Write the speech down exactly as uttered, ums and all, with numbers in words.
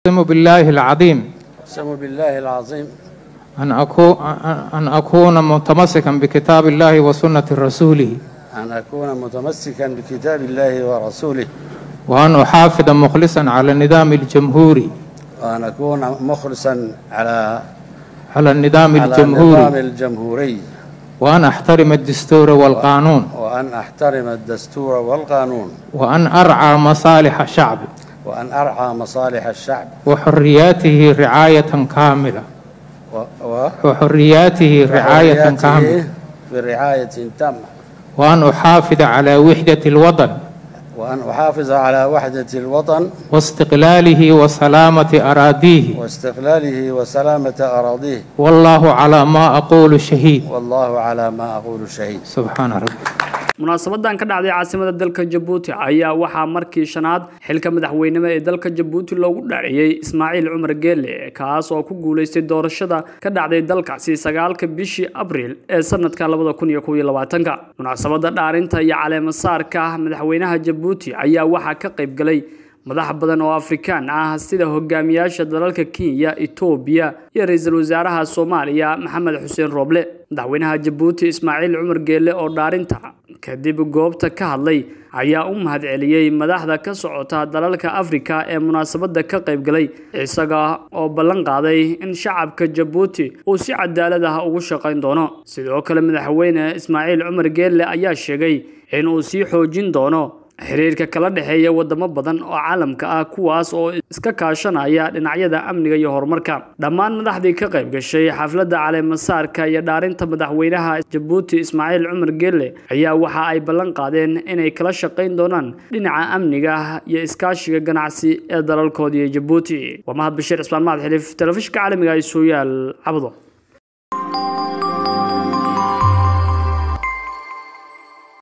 أقسم بالله العظيم أقسم بالله العظيم أن أكون أن أكون متمسكا بكتاب الله وسنة رسوله أن أكون متمسكا بكتاب الله ورسوله وأن أحافظ مخلصا على النظام الجمهوري وأن أكون مخلصا على على النظام على الجمهوري النظام الجمهوري وأن أحترم الدستور والقانون وأن أحترم الدستور والقانون وأن أرعى مصالح الشعب وأن أرعى مصالح الشعب وحرياته رعاية كاملة و... و... وحرياته رعاية كاملة برعاية تامة وأن أحافظ على وحدة الوطن وأن أحافظ على وحدة الوطن واستقلاله وسلامة أراضيه واستقلاله وسلامة أراضيه والله على ما أقول شهيد والله على ما أقول شهيد. سبحان ربي. munaasabadan ka dhacday caasimada dalka Djibouti ayaa waxa markii shanaad xilka madaxweynimo ee dalka Djibouti loogu dhaariyay Ismaaciil Cumar Geelle kaas oo ku guuleystay doorashada ka dhacday dalkaasi sagaalka bishii Abriil ee sanadka laba kun iyo kow iyo labaatan. Munaasabada dhaarinta iyo caleema saarka madaxweynaha Djibouti ayaa waxa ka qayb galay madax badan oo Afrikaan ah sida hogaamiyaasha dalalka Kenya, Ethiopia iyo ra'iisul wasaaraha Soomaaliya Maxamed Xuseen Roble. madaxweynaha Djibouti Ismaaciil Cumar Geelle oo dhaarinta kadib goobta ka hadlay ayaa u mahadceliyay madaxda ka socota dalalka Afrika ee munaasabada ka qayb galay isaga oo ballan qaaday in shacabka Djibouti uu si cadaalad ah ugu shaqeyn doono. sidoo kale madaxweyne Ismaaciil Cumar Geelle ayaa sheegay in uu si xoojin doono xiriirka kala dhaxeeya wadamo badan oo caalamka ah kuwaas oo iska kaashanaya dhinacyada amniga iyo horumarka. dhammaan madaxdii ka qayb gashay xafladda caleema saarka iyo dhaarinta madaxweynaha Djibouti Ismaaciil Cumar Geelle ayaa waxa ay ballan qaadeen inay kala shaqeyn doonaan dhinaca amniga iyo iskaashiga ganacsi ee dalalkooda Djibouti. waa Mahad Bashiir Ismaan Mahad Xiliif telefishinka caalamiga ah ee Sooyaal Cabdo.